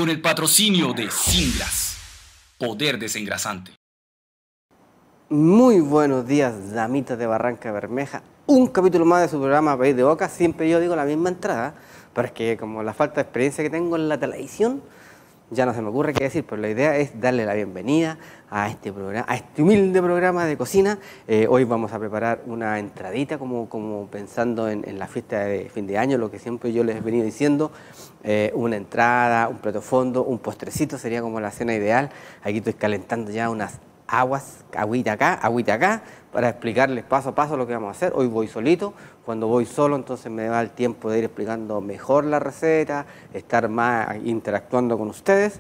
con el patrocinio de Singlas, poder desengrasante. Muy buenos días, damitas de Barranca Bermeja. Un capítulo más de su programa País de Boca. Siempre yo digo la misma entrada, pero es que como la falta de experiencia que tengo en la televisión, ya no se me ocurre qué decir, pero la idea es darle la bienvenida a este programa, a este humilde programa de cocina. Hoy vamos a preparar una entradita, como pensando en la fiesta de fin de año, lo que siempre yo les he venido diciendo. Una entrada, un plato fondo, un postrecito, sería como la cena ideal. Aquí estoy calentando ya unas agüita acá, para explicarles paso a paso lo que vamos a hacer. Hoy voy solito, cuando voy solo entonces me da el tiempo de ir explicando mejor la receta, estar más interactuando con ustedes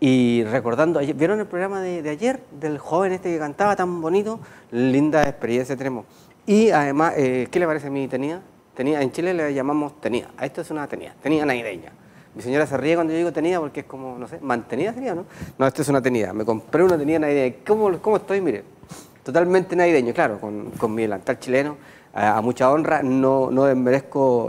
y recordando, ¿vieron el programa de ayer del joven este que cantaba tan bonito? Linda experiencia tenemos. Y además, ¿qué le parece a mi tenida? En Chile le llamamos tenida, a esto es una tenida navideña. Mi señora se ríe cuando yo digo tenida porque es como, no sé, mantenida sería, ¿no? No, esto es una tenida. Me compré una tenida navideña. ¿Cómo estoy? Mire, totalmente navideño, claro, con mi delantal chileno. A mucha honra, no desmerezco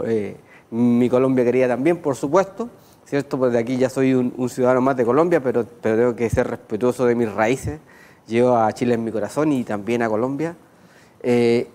mi Colombia querida también, por supuesto, ¿cierto? Pues de aquí ya soy un ciudadano más de Colombia, pero tengo que ser respetuoso de mis raíces. Llevo a Chile en mi corazón y también a Colombia. ¿Qué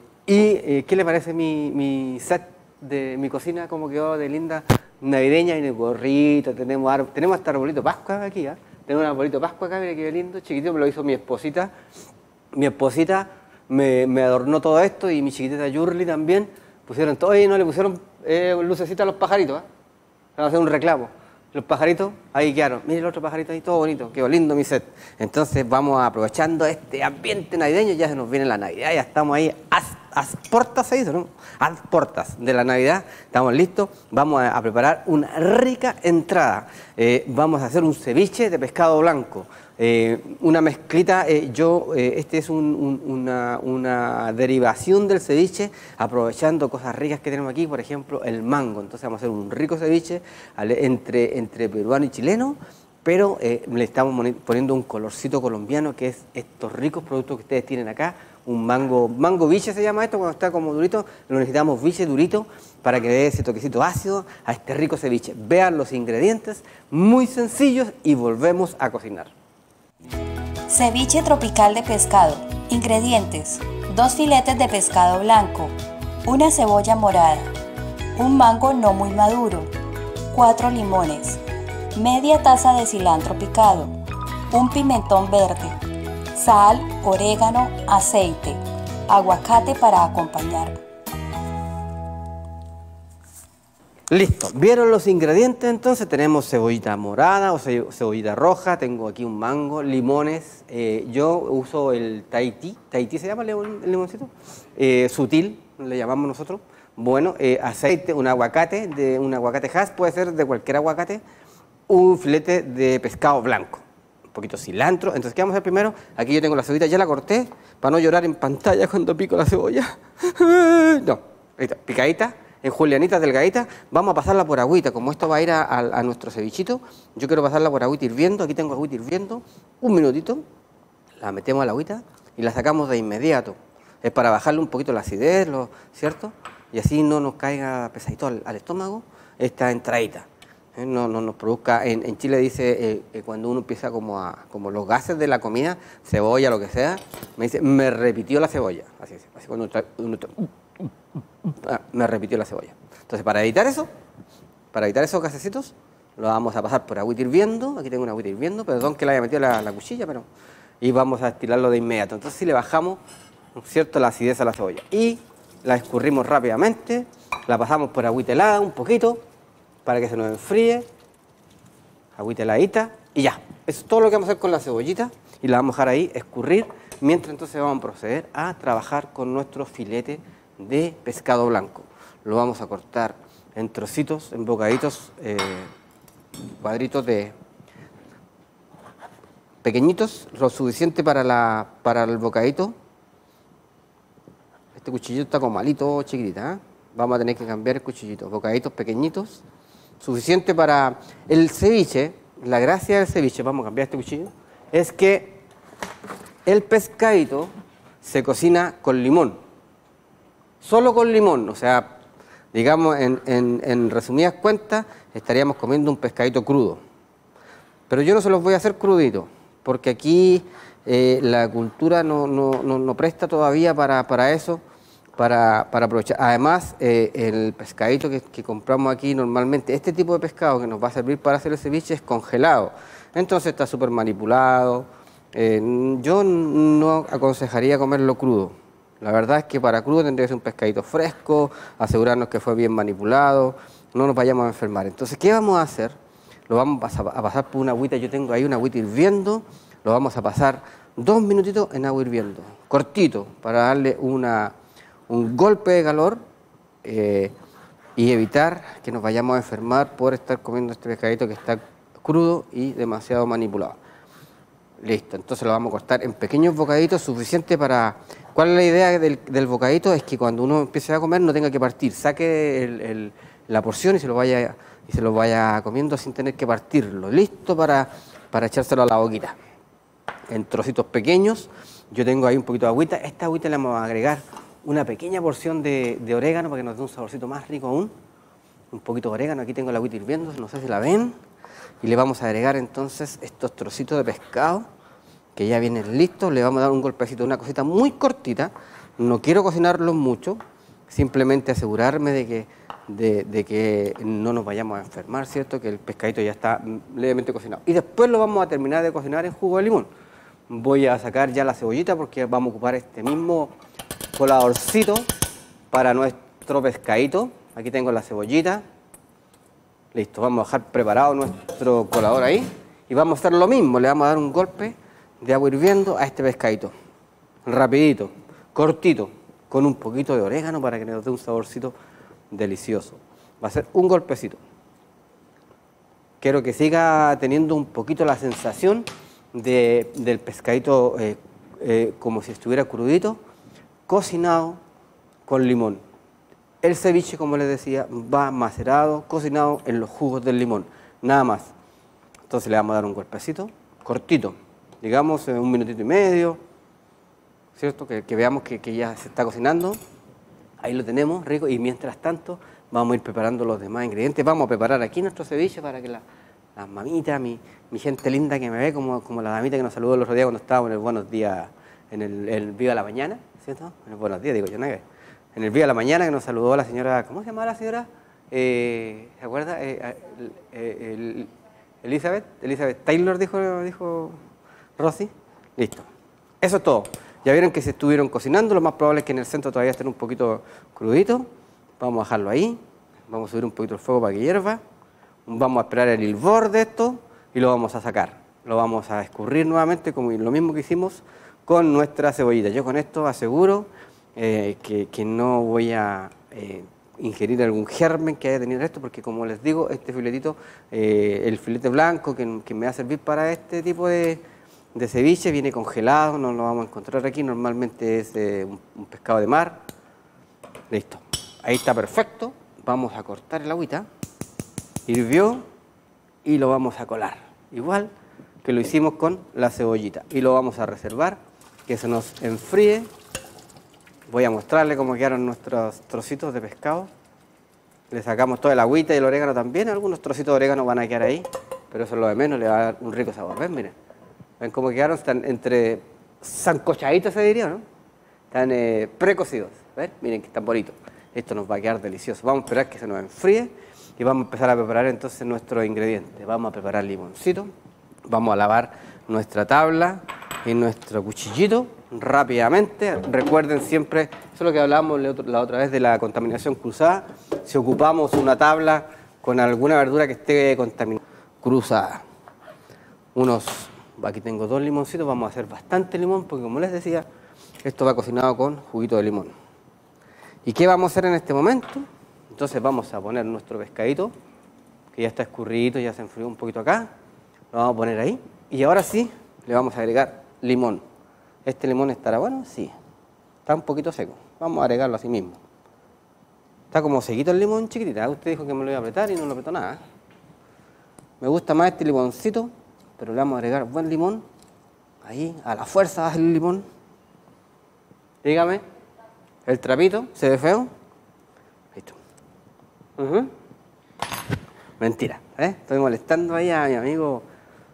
le parece mi set de mi cocina? ¿Cómo quedó de linda? Navideña, y gorrito, tenemos hasta arbolito Pascua aquí, ¿eh? Tenemos un arbolito Pascua acá, mira qué lindo, chiquitito, me lo hizo mi esposita. Mi esposita me adornó todo esto y mi chiquitita Yurli también. Pusieron todo, oye, no le pusieron lucecitas a los pajaritos, ¿eh? Vamos a hacer un reclamo. Los pajaritos, ahí quedaron. Mire el otro pajarito ahí, todo bonito, quedó lindo mi set. Entonces vamos aprovechando este ambiente navideño, ya se nos viene la Navidad, ya estamos ahí a portas, se dice, ¿no? A portas de la Navidad, estamos listos. Vamos a preparar una rica entrada. Vamos a hacer un ceviche de pescado blanco. Una mezclita, este es una derivación del ceviche, aprovechando cosas ricas que tenemos aquí, por ejemplo, el mango. Entonces vamos a hacer un rico ceviche entre peruano y chileno, pero le estamos poniendo un colorcito colombiano, que es estos ricos productos que ustedes tienen acá. Un mango biche se llama esto, cuando está como durito, lo necesitamos biche durito para que dé ese toquecito ácido a este rico ceviche. Vean los ingredientes, muy sencillos, y volvemos a cocinar. Ceviche tropical de pescado. Ingredientes: 2 filetes de pescado blanco, una cebolla morada, un mango no muy maduro, 4 limones, media taza de cilantro picado, un pimentón verde, sal, orégano, aceite, aguacate para acompañar. Listo, ¿vieron los ingredientes? Entonces tenemos cebollita morada o cebollita roja, tengo aquí un mango, limones, yo uso el Tahití se llama el limoncito, sutil, le llamamos nosotros, bueno, aceite, un aguacate Hass, puede ser de cualquier aguacate, un filete de pescado blanco, un poquito de cilantro. Entonces, ¿qué vamos a hacer primero? Aquí yo tengo la cebollita, ya la corté, para no llorar en pantalla cuando pico la cebolla. No, ahí está, picadita, en julianitas delgaditas. Vamos a pasarla por agüita, como esto va a ir a nuestro cevichito, yo quiero pasarla por agüita hirviendo. Aquí tengo agüita hirviendo, un minutito, la metemos a la agüita y la sacamos de inmediato. Es para bajarle un poquito la acidez, ¿cierto? Y así no nos caiga pesadito al estómago esta entradita. No nos produzca, en Chile dice, cuando uno empieza como los gases de la comida, cebolla, lo que sea, me dice, me repitió la cebolla. Así cuando me repitió la cebolla. Entonces, para evitar esos gasecitos, lo vamos a pasar por agüita hirviendo. Aquí tengo una agüita hirviendo, perdón que la haya metido la cuchilla, pero... Y vamos a estilarlo de inmediato. Entonces, si le bajamos, ¿cierto?, la acidez a la cebolla. Y la escurrimos rápidamente, la pasamos por agüita helada un poquito, para que se nos enfríe, agüita heladita, y ya. Eso es todo lo que vamos a hacer con la cebollita, y la vamos a dejar ahí escurrir, mientras entonces vamos a proceder a trabajar con nuestro filete de pescado blanco. Lo vamos a cortar en trocitos, en bocaditos, cuadritos de pequeñitos, lo suficiente para el bocadito. Este cuchillito está como malito, chiquitita, ¿eh? Vamos a tener que cambiar el cuchillito, bocaditos pequeñitos, suficiente para el ceviche. La gracia del ceviche, vamos a cambiar este cuchillo, es que el pescadito se cocina con limón, solo con limón. O sea, digamos, en resumidas cuentas, estaríamos comiendo un pescadito crudo. Pero yo no se los voy a hacer cruditos, porque aquí la cultura no presta todavía para eso, para aprovechar. Además, el pescadito que compramos aquí normalmente, este tipo de pescado que nos va a servir para hacer el ceviche es congelado. Entonces está súper manipulado. Yo no aconsejaría comerlo crudo. La verdad es que para crudo tendría que ser un pescadito fresco, asegurarnos que fue bien manipulado, no nos vayamos a enfermar. Entonces, ¿qué vamos a hacer? Lo vamos a pasar por una agüita, yo tengo ahí una agüita hirviendo, lo vamos a pasar 2 minutitos en agua hirviendo, cortito, para darle un golpe de calor y evitar que nos vayamos a enfermar por estar comiendo este pescadito que está crudo y demasiado manipulado. Listo, entonces lo vamos a cortar en pequeños bocaditos, suficiente para... ¿Cuál es la idea del bocadito? Es que cuando uno empiece a comer no tenga que partir, saque la porción y se lo vaya comiendo sin tener que partirlo. Listo para echárselo a la boquita. En trocitos pequeños, yo tengo ahí un poquito de agüita. Esta agüita le vamos a agregar una pequeña porción de orégano para que nos dé un saborcito más rico aún. Un poquito de orégano, aquí tengo la agüita hirviendo, no sé si la ven. Y le vamos a agregar entonces estos trocitos de pescado que ya vienen listos. Le vamos a dar un golpecito, una cosita muy cortita. No quiero cocinarlos mucho, simplemente asegurarme de que no nos vayamos a enfermar, ¿cierto? Que el pescadito ya está levemente cocinado. Y después lo vamos a terminar de cocinar en jugo de limón. Voy a sacar ya la cebollita porque vamos a ocupar este mismo coladorcito para nuestro pescadito. Aquí tengo la cebollita. Listo, vamos a dejar preparado nuestro colador ahí y vamos a hacer lo mismo, le vamos a dar un golpe de agua hirviendo a este pescadito, rapidito, cortito, con un poquito de orégano para que nos dé un saborcito delicioso. Va a ser un golpecito. Quiero que siga teniendo un poquito la sensación del pescadito como si estuviera crudito, cocinado con limón. El ceviche, como les decía, va macerado, cocinado en los jugos del limón, nada más. Entonces le vamos a dar un golpecito, cortito, digamos 1 minutito y medio, ¿cierto? Que veamos que ya se está cocinando. Ahí lo tenemos, rico, y mientras tanto vamos a ir preparando los demás ingredientes. Vamos a preparar aquí nuestro ceviche para que las mamitas, mi gente linda que me ve, como la damita que nos saludó el otro día cuando estábamos en el Buenos Días, en el Viva la Mañana, ¿cierto? En el Buenos Días, digo yo, ¿no? En el Viva la Mañana que nos saludó la señora, ¿cómo se llama la señora? ¿Se acuerda? Elizabeth Taylor, dijo Rosy. Listo. Eso es todo. Ya vieron que se estuvieron cocinando, lo más probable es que en el centro todavía estén un poquito cruditos. Vamos a dejarlo ahí, vamos a subir un poquito el fuego para que hierva. Vamos a esperar el hilvor de esto y lo vamos a sacar. Lo vamos a escurrir nuevamente, como lo mismo que hicimos con nuestra cebollita. Yo con esto aseguro que no voy a ingerir algún germen que haya tenido esto, porque como les digo, este filetito, el filete blanco que me va a servir para este tipo de ceviche viene congelado, no lo vamos a encontrar aquí, normalmente es un pescado de mar. Listo, ahí está perfecto. Vamos a cortar el agüita, hirvió y lo vamos a colar, igual que lo hicimos con la cebollita, y lo vamos a reservar, que se nos enfríe. Voy a mostrarle cómo quedaron nuestros trocitos de pescado. Le sacamos toda el agüita y el orégano también. Algunos trocitos de orégano van a quedar ahí, pero eso es lo de menos, le va a dar un rico sabor. ¿Ven? Miren. ¿Ven cómo quedaron? Están entre sancochaditos, se diría, ¿no? Están precocidos. ¿Ven? Miren que están bonitos. Esto nos va a quedar delicioso. Vamos a esperar que se nos enfríe y vamos a empezar a preparar entonces nuestros ingredientes. Vamos a preparar limoncito. Vamos a lavar nuestra tabla y nuestro cuchillito rápidamente. Recuerden siempre, eso es lo que hablábamos la otra vez de la contaminación cruzada. Si ocupamos una tabla con alguna verdura que esté contaminada, cruzada. Aquí tengo 2 limoncitos, vamos a hacer bastante limón porque como les decía, esto va cocinado con juguito de limón. ¿Y qué vamos a hacer en este momento? Entonces vamos a poner nuestro pescadito, que ya está escurridito, ya se enfrió un poquito acá. Lo vamos a poner ahí. Y ahora sí, le vamos a agregar limón. ¿Este limón estará bueno? Sí. Está un poquito seco. Vamos a agregarlo así mismo. Está como sequito el limón, chiquitita. Usted dijo que me lo iba a apretar y no lo apretó nada. Me gusta más este limoncito, pero le vamos a agregar buen limón. Ahí, a la fuerza baja el limón. Dígame, el trapito, ¿se ve feo? Listo. Mentira, ¿eh? Estoy molestando ahí a mi amigo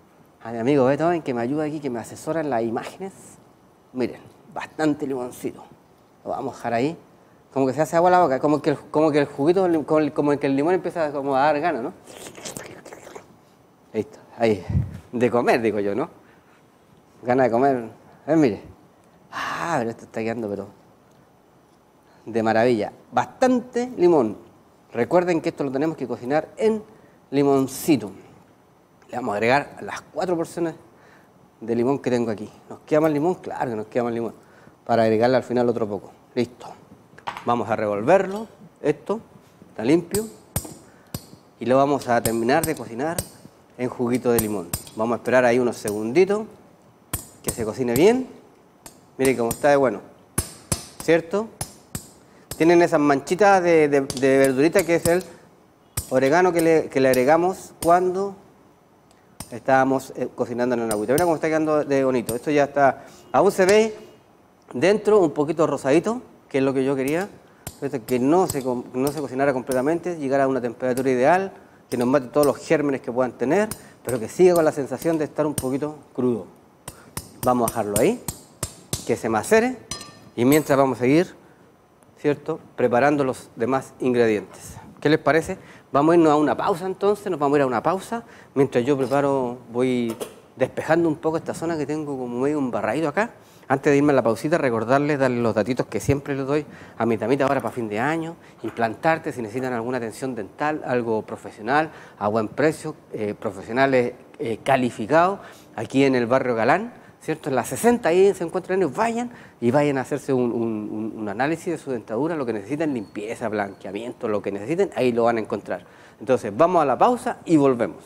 a mi amigo Beethoven que me ayuda aquí, que me asesora en las imágenes. Miren, bastante limoncito. Lo vamos a dejar ahí. Como que se hace agua a la boca, como que el juguito, como que el limón empieza como a dar ganas, ¿no? Listo, ahí. De comer, digo yo, ¿no? Ganas de comer. Mire. Pero esto está quedando, pero de maravilla. Bastante limón. Recuerden que esto lo tenemos que cocinar en limoncito. Le vamos a agregar las 4 porciones de limón que tengo aquí. ¿Nos queda más limón? Claro que nos queda más limón. Para agregarle al final otro poco. Listo. Vamos a revolverlo. Esto está limpio. Y lo vamos a terminar de cocinar en juguito de limón. Vamos a esperar ahí unos segunditos que se cocine bien. Miren cómo está de bueno. ¿Cierto? Tienen esas manchitas de verdurita que es el orégano que le agregamos cuando estábamos cocinando en el agüita. Mira cómo está quedando de bonito. Esto ya está. Aún se ve dentro un poquito rosadito, que es lo que yo quería. Que no se cocinara completamente, llegar a una temperatura ideal, que nos mate todos los gérmenes que puedan tener, pero que siga con la sensación de estar un poquito crudo. Vamos a dejarlo ahí, que se macere, y mientras vamos a seguir, ¿cierto?, preparando los demás ingredientes. ¿Qué les parece? Vamos a irnos a una pausa entonces, nos vamos a ir a una pausa, mientras yo voy despejando un poco esta zona que tengo como medio embarradito acá. Antes de irme a la pausita, darles los datitos que siempre les doy a mis damitas ahora para fin de año. Implantarte si necesitan alguna atención dental, algo profesional, a buen precio, profesionales calificados, aquí en el barrio Galán, ¿cierto? En la 60 ahí se encuentran ellos, vayan a hacerse un análisis de su dentadura, lo que necesiten, limpieza, blanqueamiento, lo que necesiten, ahí lo van a encontrar. Entonces, vamos a la pausa y volvemos.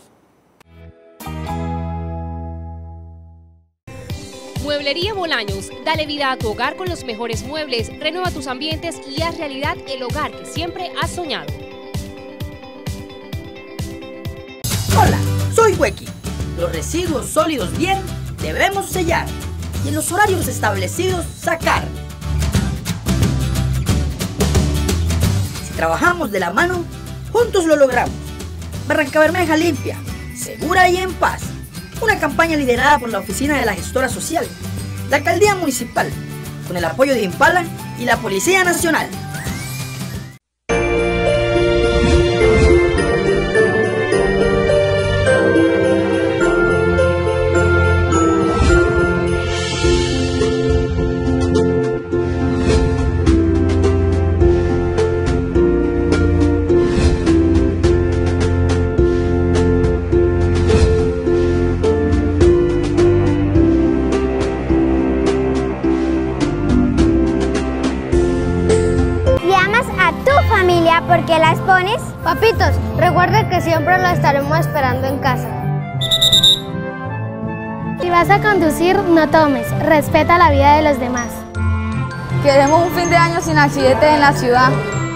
Mueblería Bolaños, dale vida a tu hogar con los mejores muebles, renueva tus ambientes y haz realidad el hogar que siempre has soñado. Hola, soy Huequi. Los residuos sólidos bien debemos sellar y en los horarios establecidos sacar. Si trabajamos de la mano, juntos lo logramos. Barrancabermeja limpia, segura y en paz. Una campaña liderada por la Oficina de la Gestora Social, la Alcaldía Municipal, con el apoyo de Impala y la Policía Nacional. ¿Por qué la expones? Papitos, recuerda que siempre lo estaremos esperando en casa. Si vas a conducir, no tomes. Respeta la vida de los demás. Queremos un fin de año sin accidentes en la ciudad.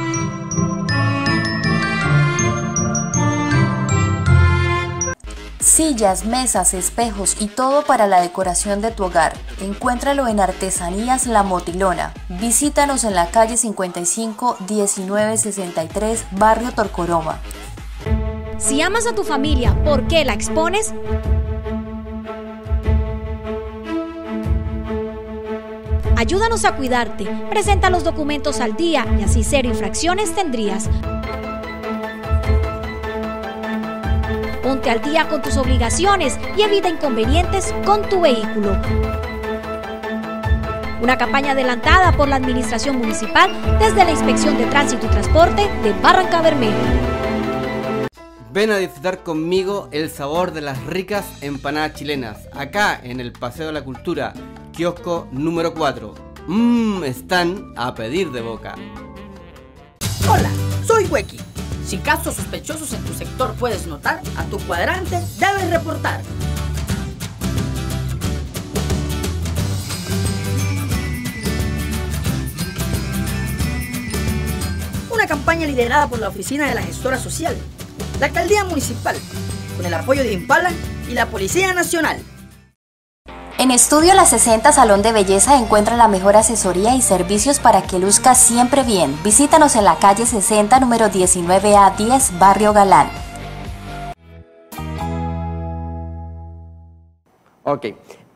Sillas, mesas, espejos y todo para la decoración de tu hogar. Encuéntralo en Artesanías La Motilona. Visítanos en la calle 55 1963, Barrio Torcoroma. Si amas a tu familia, ¿por qué la expones? Ayúdanos a cuidarte. Presenta los documentos al día y así 0 infracciones tendrías. Ponte al día con tus obligaciones y evita inconvenientes con tu vehículo. Una campaña adelantada por la Administración Municipal desde la Inspección de Tránsito y Transporte de Barrancabermeja. Ven a disfrutar conmigo el sabor de las ricas empanadas chilenas, acá en el Paseo de la Cultura, kiosco número 4. Están a pedir de boca. Hola, soy Huequi. Si casos sospechosos en tu sector puedes notar, a tu cuadrante debes reportar. Una campaña liderada por la Oficina de la Gestora Social, la Alcaldía Municipal, con el apoyo de Impala y la Policía Nacional. En Estudio La 60 Salón de Belleza encuentra la mejor asesoría y servicios para que luzcas siempre bien. Visítanos en la calle 60, número 19A10, Barrio Galán. Ok.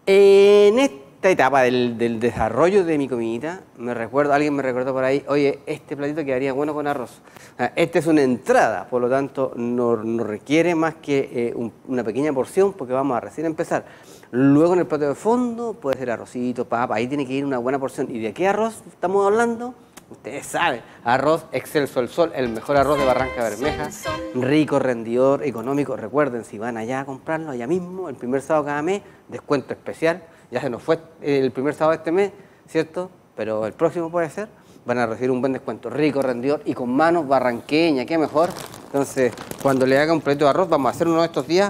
En esta etapa del desarrollo de mi comidita, alguien me recordó por ahí, oye, este platito quedaría bueno con arroz. Esta es una entrada, por lo tanto, no requiere más que una pequeña porción, porque vamos a recién empezar. Luego en el plato de fondo puede ser arrocito, papa, ahí tiene que ir una buena porción. ¿Y de qué arroz estamos hablando? Ustedes saben, arroz Excelso el Sol, el mejor arroz de Barranca Bermeja, rico, rendidor, económico. Recuerden, si van allá a comprarlo, allá mismo, el primer sábado cada mes, descuento especial. Ya se nos fue el primer sábado de este mes, ¿cierto? Pero el próximo puede ser. Van a recibir un buen descuento, rico, rendidor y con manos barranqueñas, qué mejor. Entonces, cuando le haga un plato de arroz, vamos a hacer uno de estos días,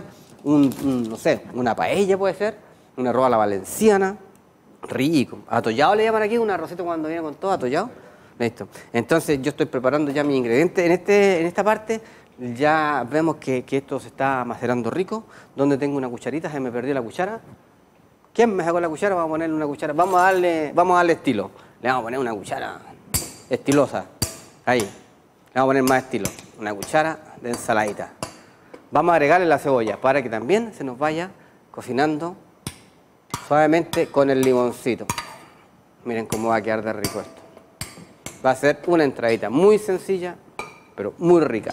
no sé, una paella puede ser, un arroz a la valenciana, rico. Atollado le llaman aquí, un arrocito cuando viene con todo, atollado. Listo. Entonces yo estoy preparando ya mis ingredientes. En esta parte ya vemos que esto se está macerando rico. Donde tengo una cucharita, se me perdió la cuchara. ¿Quién me sacó la cuchara? Vamos a ponerle una cuchara. Vamos a darle estilo. Le vamos a poner una cuchara estilosa. Ahí. Le vamos a poner más estilo. Una cuchara de ensaladita. Vamos a agregarle la cebolla para que también se nos vaya cocinando suavemente con el limoncito. Miren cómo va a quedar de rico esto. Va a ser una entradita muy sencilla, pero muy rica.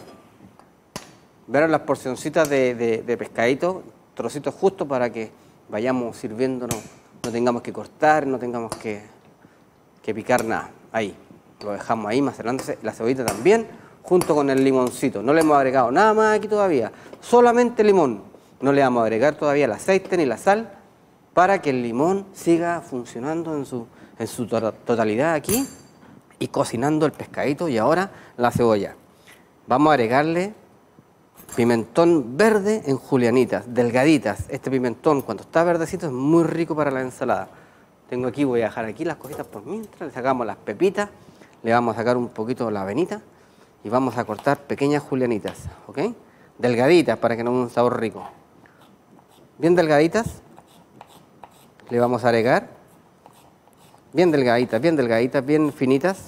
Vieron las porcioncitas de pescadito, trocitos justos para que vayamos sirviéndonos, no tengamos que cortar, no tengamos que picar nada. Ahí, lo dejamos ahí macerándose, la cebollita también, junto con el limoncito. No le hemos agregado nada más aquí todavía, solamente limón. No le vamos a agregar todavía el aceite ni la sal, para que el limón siga funcionando en su totalidad aquí. Y cocinando el pescadito y ahora la cebolla. Vamos a agregarle pimentón verde en julianitas, delgaditas. Este pimentón cuando está verdecito es muy rico para la ensalada. Tengo aquí, voy a dejar aquí las cositas por mientras, le sacamos las pepitas, le vamos a sacar un poquito la avenita y vamos a cortar pequeñas julianitas, ¿ok? Delgaditas para que nos dé un sabor rico. Bien delgaditas, le vamos a agregar. Bien delgaditas, bien finitas.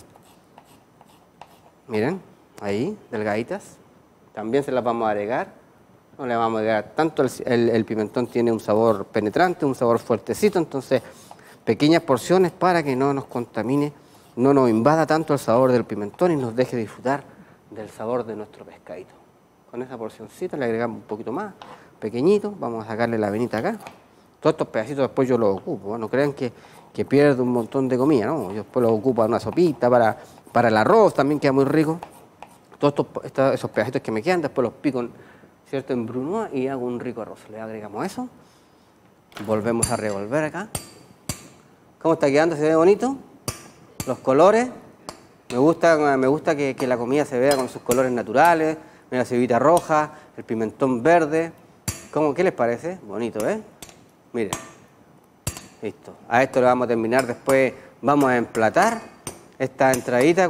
Miren, ahí, delgaditas. También se las vamos a agregar. No le vamos a agregar tanto, el pimentón tiene un sabor penetrante, un sabor fuertecito, entonces pequeñas porciones para que no nos contamine, no nos invada tanto el sabor del pimentón y nos deje disfrutar del sabor de nuestro pescadito. Con esa porcioncita le agregamos un poquito más, pequeñito, vamos a sacarle la avenita acá. Todos estos pedacitos después yo los ocupo, no crean que pierde un montón de comida, ¿no? Yo después lo ocupo en una sopita, para el arroz también queda muy rico. Todos esos pedacitos que me quedan, después los pico, ¿cierto? En brunoise y hago un rico arroz. Le agregamos eso, volvemos a revolver acá. ¿Cómo está quedando? ¿Se ve bonito? Los colores, me gusta que la comida se vea con sus colores naturales. Mira, la cebollita roja, el pimentón verde. ¿Qué les parece? Bonito, ¿eh? Miren. Listo. A esto le vamos a terminar después, vamos a emplatar esta entradita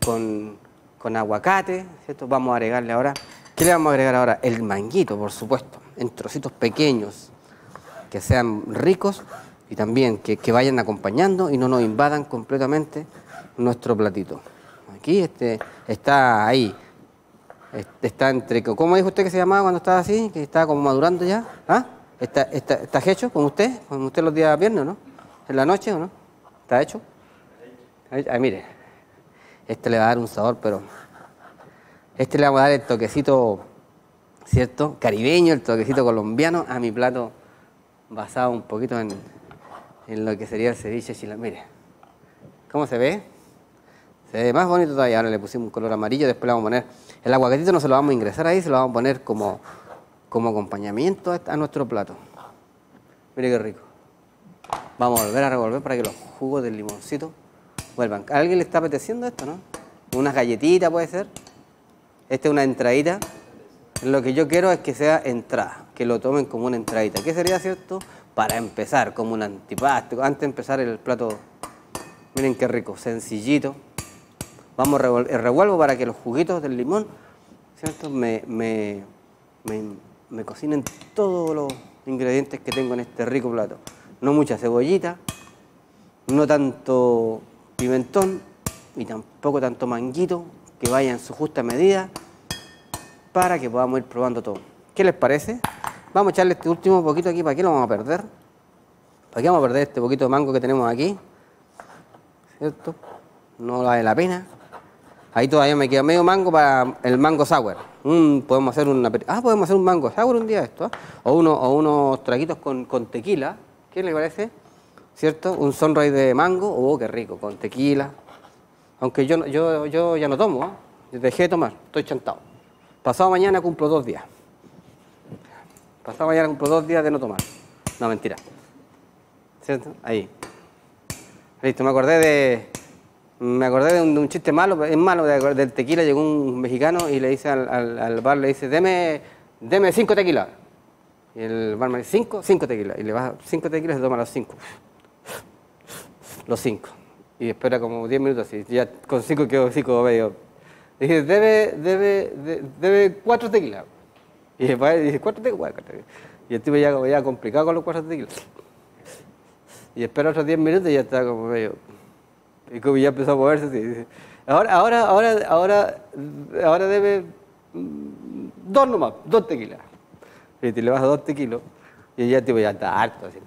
con aguacate, ¿cierto? Vamos a agregarle ahora, ¿qué le vamos a agregar ahora? El manguito, por supuesto, en trocitos pequeños, que sean ricos y también que vayan acompañando y no nos invadan completamente nuestro platito. Aquí está ahí, está entre, ¿cómo dijo usted que se llamaba cuando estaba así? Que estaba como madurando ya, ¿ah? ¿Está hecho con usted los días viernes, no? ¿En la noche o no? ¿Está hecho? Ahí, mire, le va a dar un sabor, pero le vamos a dar el toquecito, ¿cierto? Caribeño, el toquecito colombiano a mi plato basado un poquito en lo que sería el ceviche chileno. Mire, ¿cómo se ve? Se ve más bonito todavía. Ahora le pusimos un color amarillo, después le vamos a poner, el aguacatito no se lo vamos a ingresar ahí, se lo vamos a poner como acompañamiento a nuestro plato. Mire qué rico. Vamos a volver a revolver para que los jugos del limoncito vuelvan. ¿A alguien le está apeteciendo esto, no? Unas galletitas puede ser. Esta es una entradita. Lo que yo quiero es que sea entrada, que lo tomen como una entradita. ¿Qué sería, cierto? Para empezar, como un antipástico. Antes de empezar el plato, miren qué rico, sencillito. Vamos a revuelvo para que los juguitos del limón, ¿cierto? Me cocinen todos los ingredientes que tengo en este rico plato. No mucha cebollita, no tanto pimentón y tampoco tanto manguito, que vaya en su justa medida para que podamos ir probando todo. ¿Qué les parece? Vamos a echarle este último poquito aquí, ¿para qué lo vamos a perder? ¿Para qué vamos a perder este poquito de mango que tenemos aquí? ¿Cierto? No vale la pena. Ahí todavía me queda medio mango para el mango sour. Podemos hacer podemos hacer un mango sour un día de esto. O unos traguitos con tequila. ¿Qué le parece? ¿Cierto? Un sunrise de mango. Oh, qué rico, con tequila. Aunque yo ya no tomo, ¿eh? Dejé de tomar, estoy chantado. Pasado mañana cumplo 2 días. Pasado mañana cumplo 2 días de no tomar. No, mentira. ¿Cierto? Ahí. Listo, me acordé de un chiste malo, es malo, del tequila. Llegó un mexicano y le dice al bar, le dice, deme 5 tequilas. Y el barman dice, ¿5 tequilas? Y le baja 5 tequilas y se toma los 5. Los 5. Y espera como 10 minutos así. Ya con 5 quedó 5 medio. Dice, debe 4 tequilas. Y dice, 4 tequilas. Y el tipo ya complicado con los 4 tequilas. Y espera otros 10 minutos y ya está como medio. Y como ya empezó a moverse así. Dice, ahora debe 2 nomás, 2 tequilas. Y te le baja 2 tequilos. Y ya el tipo ya está harto así.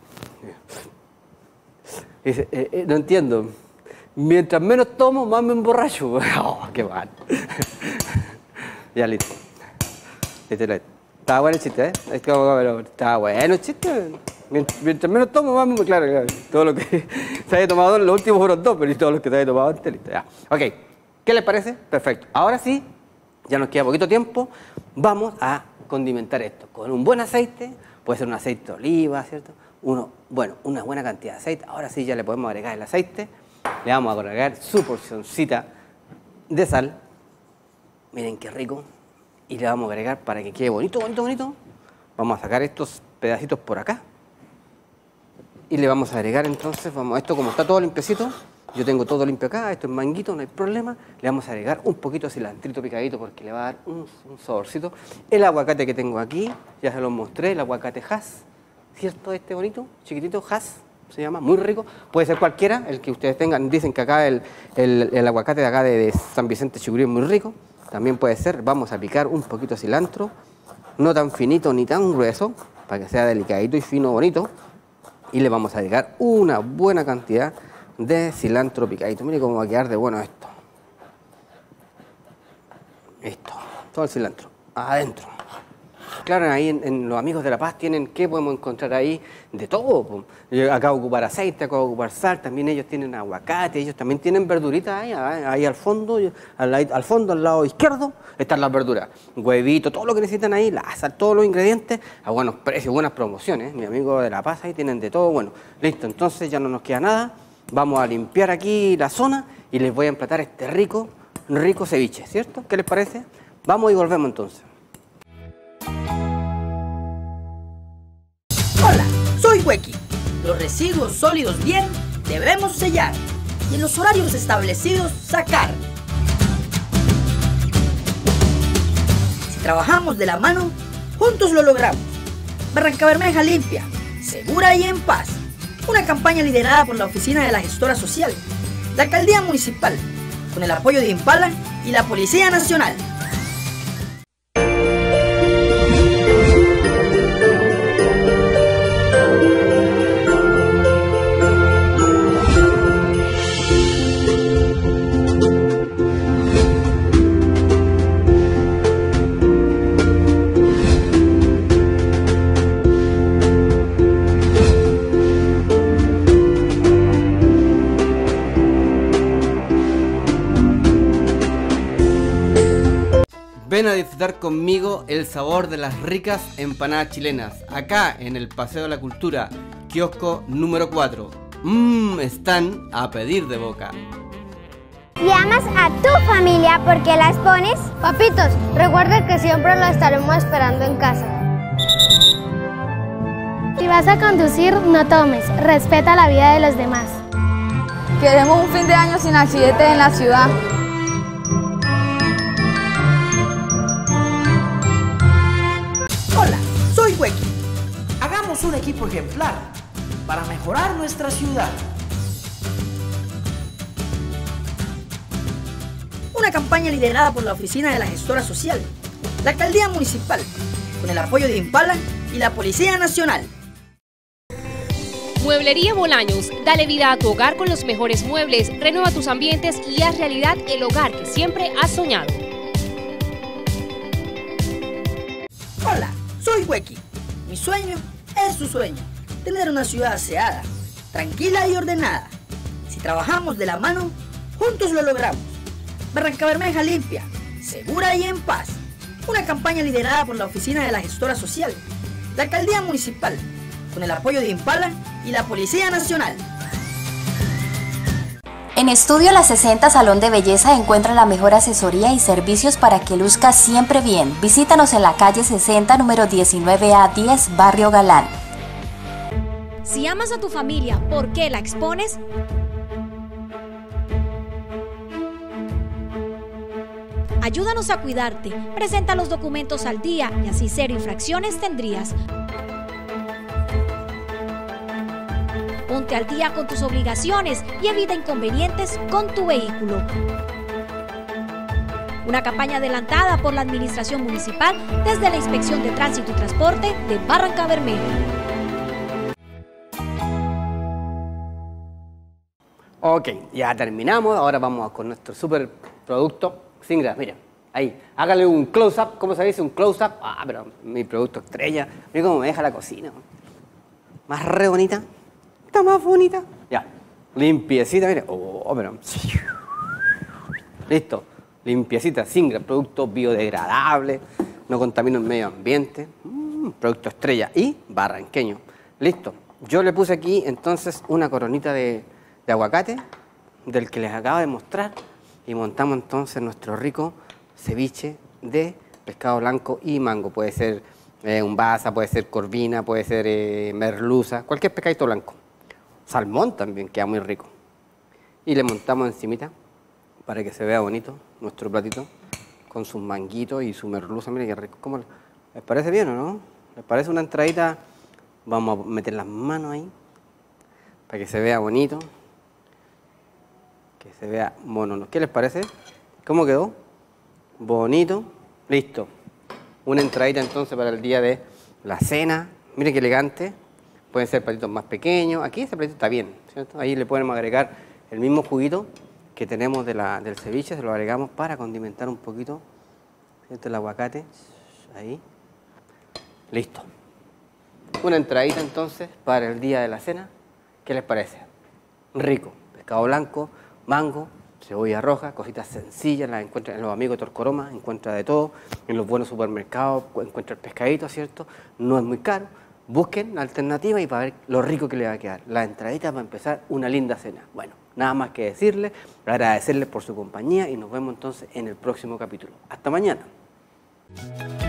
Y dice, no entiendo. Mientras menos tomo, más me emborracho. Oh, qué mal. Ya, listo. Estaba bueno el chiste, ¿eh? Estaba bueno el chiste. Mientras menos tomo, más me... Claro. Todo lo que se haya tomado, los últimos fueron 2, pero todos los que se haya tomado antes, listo. Ya. Ok. ¿Qué les parece? Perfecto. Ahora sí, ya nos queda poquito tiempo. Vamos a condimentar esto con un buen aceite. Puede ser un aceite de oliva, ¿cierto? Una buena cantidad de aceite. Ahora sí ya le podemos agregar el aceite. Le vamos a agregar su porcioncita de sal. Miren qué rico. Y le vamos a agregar para que quede bonito. Vamos a sacar estos pedacitos por acá. Y le vamos a agregar entonces, esto como está todo limpiecito, yo tengo todo limpio acá, esto es manguito, no hay problema. Le vamos a agregar un poquito de cilantrito picadito porque le va a dar un saborcito. El aguacate que tengo aquí, ya se los mostré, el aguacate Hass, ¿cierto? Este bonito, chiquitito, Hass. Se llama, muy rico, puede ser cualquiera, el que ustedes tengan. Dicen que acá el aguacate de acá de San Vicente Chucurí es muy rico, también puede ser. Vamos a picar un poquito de cilantro, no tan finito ni tan grueso, para que sea delicadito y fino, bonito. Y le vamos a agregar una buena cantidad de cilantro picadito. Miren cómo va a quedar de bueno esto. Todo el cilantro, adentro. Claro, ahí en los amigos de La Paz tienen, ¿qué podemos encontrar ahí? De todo. Yo acabo de ocupar aceite, acabo de ocupar sal, también ellos tienen aguacate, ellos también tienen verduritas ahí al fondo, al lado izquierdo, están las verduras. Huevito, todo lo que necesitan ahí, la sal, todos los ingredientes, a buenos precios, buenas promociones. Mi amigo de La Paz ahí tienen de todo. Bueno, listo, entonces ya no nos queda nada. Vamos a limpiar aquí la zona y les voy a emplatar este rico ceviche, ¿cierto? ¿Qué les parece? Vamos y volvemos entonces. Hola, soy Huequi. Los residuos sólidos bien debemos sellar y en los horarios establecidos sacar. Si trabajamos de la mano, juntos lo logramos. Barrancabermeja limpia, segura y en paz. Una campaña liderada por la Oficina de la Gestora Social, la Alcaldía Municipal, con el apoyo de Impala y la Policía Nacional. Ven a disfrutar conmigo el sabor de las ricas empanadas chilenas, acá en el Paseo de la Cultura, kiosco número 4. Están a pedir de boca. Y amas a tu familia porque las pones. Papitos, recuerda que siempre lo estaremos esperando en casa. Si vas a conducir, no tomes. Respeta la vida de los demás. Queremos un fin de año sin accidentes en la ciudad. Hola, soy Huequi. Hagamos un equipo ejemplar para mejorar nuestra ciudad. Una campaña liderada por la Oficina de la Gestora Social, la Alcaldía Municipal, con el apoyo de Impala y la Policía Nacional. Mueblería Bolaños, dale vida a tu hogar con los mejores muebles, renueva tus ambientes y haz realidad el hogar que siempre has soñado. Hola, soy Huequi. Mi sueño es tu sueño, tener una ciudad aseada, tranquila y ordenada. Si trabajamos de la mano, juntos lo logramos. Barrancabermeja limpia, segura y en paz. Una campaña liderada por la Oficina de la Gestora Social, la Alcaldía Municipal, con el apoyo de Impala y la Policía Nacional. En Estudio La 60 Salón de Belleza encuentra la mejor asesoría y servicios para que luzcas siempre bien. Visítanos en la calle 60, número 19A10, Barrio Galán. Si amas a tu familia, ¿por qué la expones? Ayúdanos a cuidarte, presenta los documentos al día y así 0 infracciones tendrías. Ponte al día con tus obligaciones y evita inconvenientes con tu vehículo. Una campaña adelantada por la Administración Municipal desde la Inspección de Tránsito y Transporte de Barrancabermeja. Ok, ya terminamos. Ahora vamos con nuestro super producto. Singra, mira, ahí. Hágale un close-up. ¿Cómo se dice? Un close-up. Ah, pero mi producto estrella. Mira cómo me deja la cocina. Más re bonita. Está más bonita. Ya. Limpiecita, mira. Oh, pero... Listo. Limpiecita. Singra, producto biodegradable. No contamina el medio ambiente. Producto estrella. Y barranqueño. Listo. Yo le puse aquí entonces una coronita de aguacate, del que les acabo de mostrar, y montamos entonces nuestro rico ceviche de pescado blanco y mango. Puede ser un baza, puede ser corvina, puede ser merluza, cualquier pescadito blanco. Salmón también queda muy rico. Y le montamos encimita para que se vea bonito nuestro platito con sus manguitos y su merluza. Miren qué rico. ¿Cómo les parece bien o no? ¿Les parece una entradita? Vamos a meter las manos ahí para que se vea bonito. Que se vea mono. ¿Qué les parece? ¿Cómo quedó? Bonito. Listo. Una entradita entonces para el día de la cena. Miren qué elegante. Pueden ser platitos más pequeños. Aquí ese platito está bien, ¿cierto? Ahí le podemos agregar el mismo juguito que tenemos del ceviche. Se lo agregamos para condimentar un poquito, ¿cierto? El aguacate. Ahí. Listo. Una entradita entonces para el día de la cena. ¿Qué les parece? Rico. Pescado blanco, mango, cebolla roja, cositas sencillas, las encuentra en los amigos de Torcoroma, encuentra de todo, en los buenos supermercados encuentra el pescadito, ¿cierto? No es muy caro, busquen la alternativa y para ver lo rico que le va a quedar. La entradita para empezar una linda cena. Bueno, nada más que decirles, agradecerles por su compañía y nos vemos entonces en el próximo capítulo. Hasta mañana.